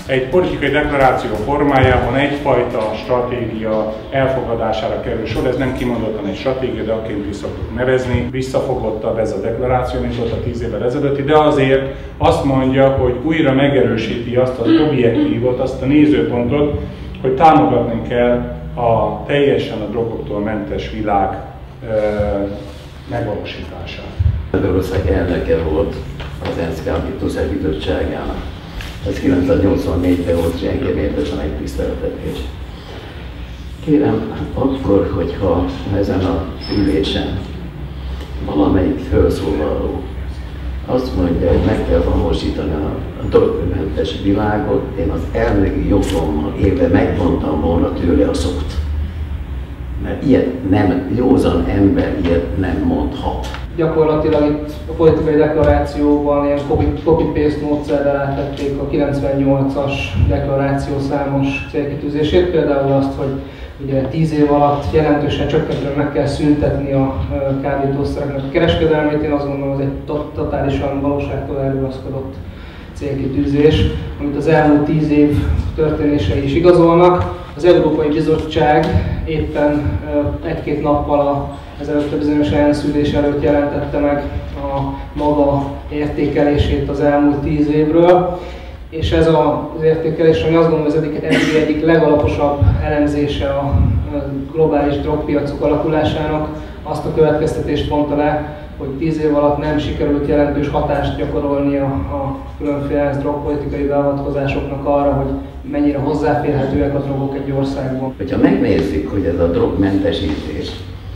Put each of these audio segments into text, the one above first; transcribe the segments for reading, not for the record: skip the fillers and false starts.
Egy politikai deklaráció formájában egyfajta stratégia elfogadására kerül sor, ez nem kimondottan egy stratégia, de akként is szoktuk nevezni. Visszafogottabb ez a deklaráció, mint volt a 10 évvel ezelőtti, de azért azt mondja, hogy újra megerősíti azt az objektívot, azt a nézőpontot, hogy támogatni kell a teljesen a drogoktól mentes világ megvalósítását. Magyarország elnöke volt az ENSZ Kábítószer Bizottságának. Ez 1984-ben volt zsengémértesen egy tiszteletetés. Kérem, akkor, hogyha ezen a ülésen valamelyik felszólaló azt mondja, hogy meg kell valósítani a drogmentes világot, én az elnöki jogommal élve megmondtam volna tőle a szót. Mert ilyet nem, józan ember ilyet nem mondhat. Gyakorlatilag itt a politikai deklarációban ilyen copy-paste módszerrel átvették a 98-as deklaráció számos célkitűzését, például azt, hogy ugye 10 év alatt jelentősen csökkentően meg kell szüntetni a kábítószereknek a kereskedelmét. Én azt gondolom, ez egy totálisan valóságtól elrugaszkodott célkitűzés, amit az elmúlt 10 év történései is igazolnak. Az Európai Bizottság éppen egy-két nappal ezelőtt a bizonyos ENSZ ülés előtt jelentette meg a maga értékelését az elmúlt 10 évről, és ez az értékelés, ami azt gondolom, hogy az egyik legalaposabb elemzése a globális drogpiacok alakulásának, azt a következtetést mondta le, hogy 10 év alatt nem sikerült jelentős hatást gyakorolni a különféle drogpolitikai beavatkozásoknak arra, hogy mennyire hozzáférhetőek a drogok egy országban. Ha megnézzük, hogy ez a drogmentesítés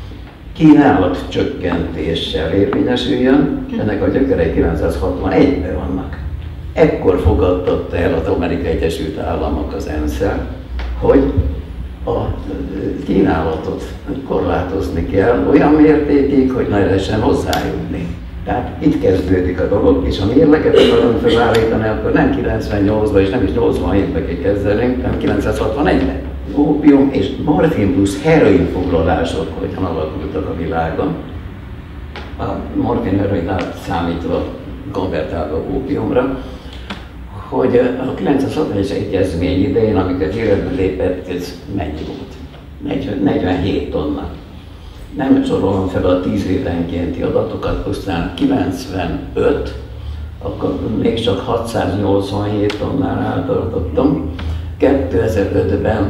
kínálatcsökkentéssel érvényesüljön, ennek a gyökerei 1961-ben vannak. Ekkor fogadtatta el az Amerikai Egyesült Államok az ENSZ-el, hogy a kínálatot korlátozni kell olyan mértékig, hogy ne lehessen hozzájutni. Tehát itt kezdődik a dolog, és ha mérleket akarunk felállítani, akkor nem 98-ban és nem is 87-ben kell kezdenünk, hanem 961-ben. Ópium és morfin plusz heroin foglalások hogyan alakultak a világon. A morfin-heroin számítva konvertálva ópiumra, hogy a 961-es egyezmény idején, amikor életbe lépett, ez mennyi volt? 47 tonna. Nem sorolom fel a 10 évenkénti adatokat, aztán 95, akkor még csak 687 tonnánál tartottam. 2005-ben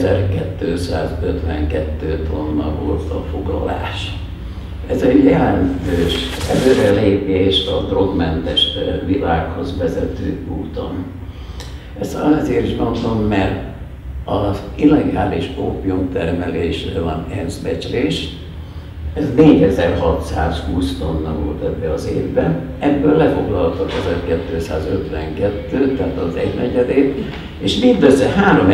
1252 tonna volt a foglalás. Ez egy jelentős előrelépés a drogmentes világhoz vezető úton. Ezt azért is mondom, mert az illegális ópiumtermelésre van ENSZ becslés. Ez 4620 tonna volt ebben az évben. Ebből lefoglaltak 1252, tehát az egynegyedét, és mindössze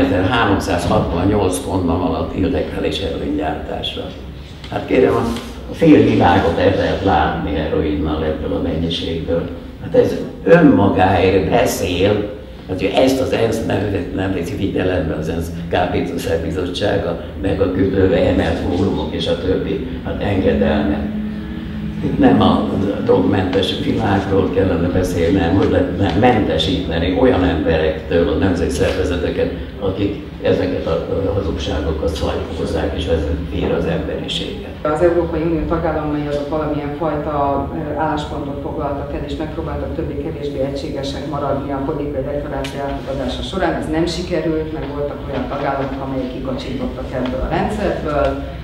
3368 tonna alatt illegális heroingyártásra. Hát kérem, a fél világot el lehet látni heroinnal ebből a mennyiségből. Hát ez önmagáért beszél, hogy ezt az ENSZ nem veszi figyelembe, az ENSZ Kábítószer Bizottsága, meg a küldőbe emelt fórumok és a többi, hát engedelme. Itt nem a drogmentes világról kellene beszélni, hanem hogy lehetne mentesíteni olyan emberektől a nemzeti szervezeteket, akik ezeket a hazugságokat szajkozzák és vezetik az emberiséget. Az Európai Unió tagállamai azok valamilyen fajta álláspontot foglaltak el, és megpróbáltak többé-kevésbé egységesek maradni a politikai deklaráció elfogadása során. Ez nem sikerült, meg voltak olyan tagállamok, amelyek kikacsintottak ebből a rendszerből.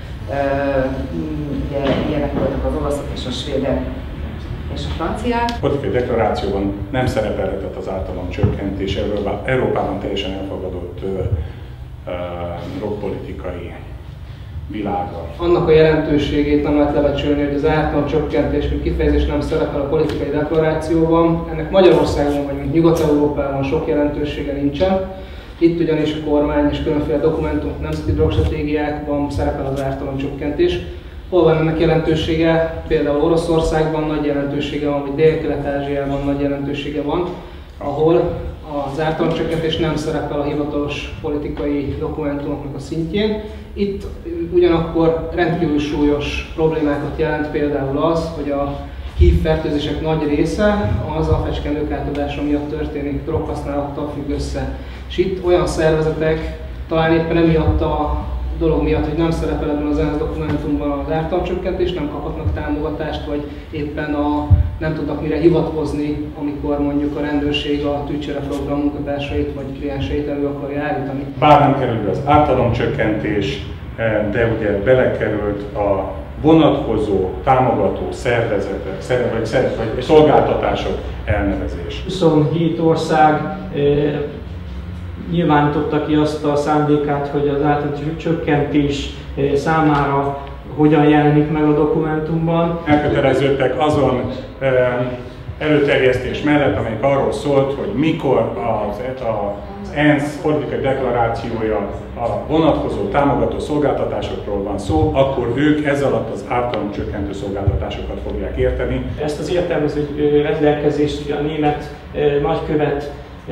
Ugye ilyenek voltak az olaszok és a svédek és a franciák. A politikai deklarációban nem szerepelhetett az ártalomcsökkentés, Európában teljesen elfogadott drogpolitikai világgal. Annak a jelentőségét nem lehet lebecsülni, hogy az ártalomcsökkentés, mint kifejezés nem szerepel a politikai deklarációban. Ennek Magyarországon vagy mint Nyugat-Európában sok jelentősége nincsen. Itt ugyanis a kormány és különféle dokumentumok, nemzeti drogstratégiákban szerepel az ártalomcsökkentés. Hol van ennek jelentősége? Például Oroszországban nagy jelentősége van, vagy Dél-Kelet-Ázsiában nagy jelentősége van, ahol az ártalomcsökkentés nem szerepel a hivatalos politikai dokumentumoknak a szintjén. Itt ugyanakkor rendkívül súlyos problémákat jelent például az, hogy a HIV-fertőzések nagy része az a fecskendők átadása miatt történik, droghasználattal függ össze. És itt olyan szervezetek, talán éppen emiatt a dolog miatt, hogy nem szerepel ebben az ENSZ dokumentumban az ártalomcsökkentés, nem kaphatnak támogatást, vagy éppen nem tudnak mire hivatkozni, amikor mondjuk a rendőrség a tűzcsereprogram munkatársait vagy klienseit elő akarja állítani. Bár nem kerül az ártalomcsökkentés, de ugye belekerült a vonatkozó támogató szervezetek, vagy szolgáltatások elnevezés. 27 ország nyilvánította ki azt a szándékát, hogy az ártalomcsökkentés számára hogyan jelenik meg a dokumentumban. Elköteleződtek azon előterjesztés mellett, amelyik arról szólt, hogy mikor az ENSZ politikai deklarációja a vonatkozó támogató szolgáltatásokról van szó, akkor ők ez alatt az ártalomcsökkentő szolgáltatásokat fogják érteni. Ezt az értelmező rendelkezést ugye a német nagykövet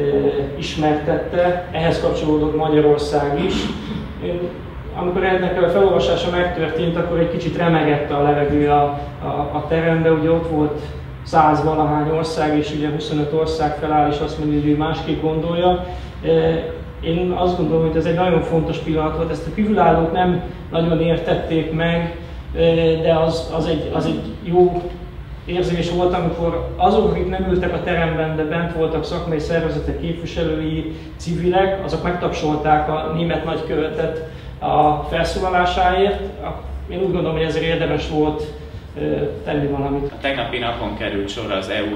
ismertette, ehhez kapcsolódott Magyarország is. Amikor ennek a felolvasása megtörtént, akkor egy kicsit remegett a levegő a teremben, ugye ott volt 100 valahány ország, és ugye 25 ország feláll, és azt mondja, hogy ő másképp gondolja. Én azt gondolom, hogy ez egy nagyon fontos pillanat volt, ezt a kívülállók nem nagyon értették meg, de az egy jó érzés volt, amikor azok, akik nem ültek a teremben, de bent voltak szakmai szervezetek képviselői, civilek, azok megtapsolták a német nagykövetet a felszólalásáért. Én úgy gondolom, hogy ezért érdemes volt tenni valamit. A tegnapi napon került sor az EU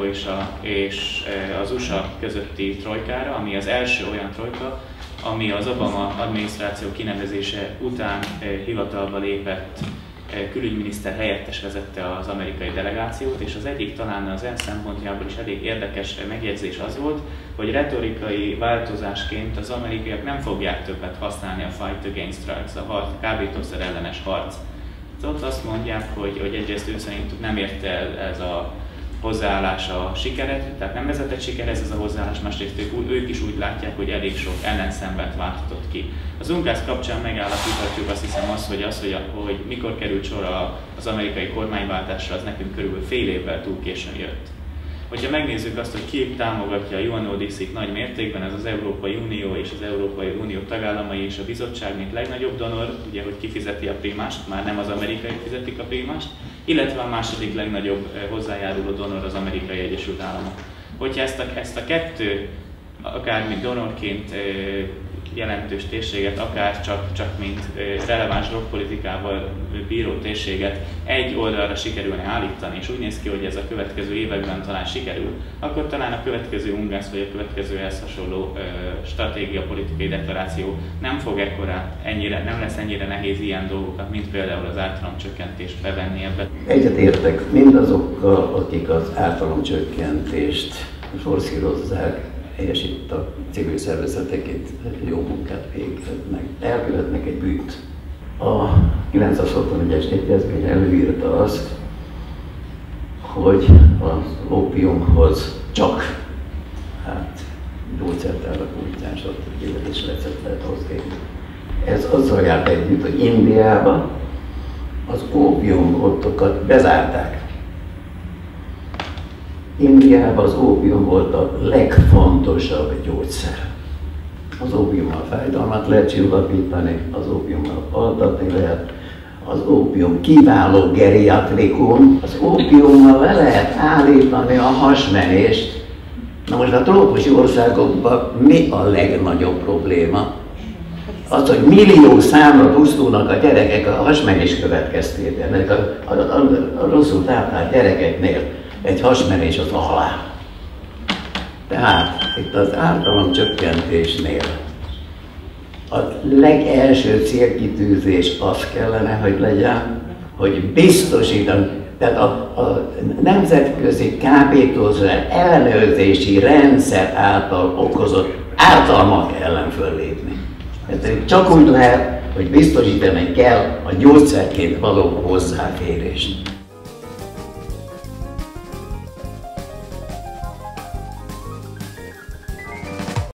és az USA közötti trojkára, ami az első olyan trojka, ami az Obama adminisztráció kinevezése után hivatalba lépett külügyminiszter helyettes vezette az amerikai delegációt, és az egyik talán az ENSZ szempontjából is elég érdekes megjegyzés az volt, hogy retorikai változásként az amerikaiak nem fogják többet használni a Fight Against Drugs, a kábítószer ellenes harc. Ott azt mondják, hogy egyrészt ő szerint nem érte el ez a hozzáállás a sikeret, tehát nem vezetett sikerhez ez a hozzáállás, másrészt ők is úgy látják, hogy elég sok ellenszenvet váltott ki. Az UNCLOS kapcsán megállapíthatjuk azt hiszem hogy mikor került sor az amerikai kormányváltásra, az nekünk körülbelül fél évvel túl későn jött. Hogyha megnézzük azt, hogy ki támogatja a UNODC-t nagy mértékben, ez az Európai Unió és az Európai Unió tagállamai és a bizottság, mint legnagyobb donor, ugye, hogy kifizeti a primást, már nem az amerikai fizetik a primást, illetve a második legnagyobb hozzájáruló donor az Amerikai Egyesült Államok. Hogyha ezt a kettő, akár mint donorként jelentős térséget, akár csak mint releváns drogpolitikával bíró térséget egy oldalra sikerülne állítani, és úgy néz ki, hogy ez a következő években talán sikerül, akkor talán a következő UNGAS vagy a következő ehhez hasonló stratégia-politikai deklaráció nem lesz ennyire nehéz ilyen dolgokat, mint például az ártalomcsökkentést bevenni ebbe. Egyetértek mindazokkal, akik az ártalomcsökkentést forszírozzák, és itt a civil szervezetek itt jó munkát végeznek, elkövetnek egy bűnt. A 961-es egyezmény előírta azt, hogy az ópiumhoz csak gyógyszertárak újítását és receptet lehet hozni. Ez azzal járt együtt, hogy Indiában az ópiumboltokat bezárták. Indiában az ópium volt a legfontosabb gyógyszer. Az ópiummal fájdalmat lehet csillapítani, az ópiummal altatni lehet, az ópium kiváló geriatrikum, az ópiummal le lehet állítani a hasmenést. Na most a trópusi országokban mi a legnagyobb probléma? Az, hogy millió számra pusztulnak a gyerekek a hasmenés következtében, a rosszul táplált gyerekeknél. Egy hasmenés az a halál. Tehát itt az ártalomcsökkentésnél a legelső célkitűzés az kellene, hogy legyen, hogy biztosítani, tehát a nemzetközi kábítószer ellenőrzési rendszer által okozott ártalmak ellen föllépni. Ez csak úgy lehet, hogy biztosítani kell a gyógyszerként való hozzáférést.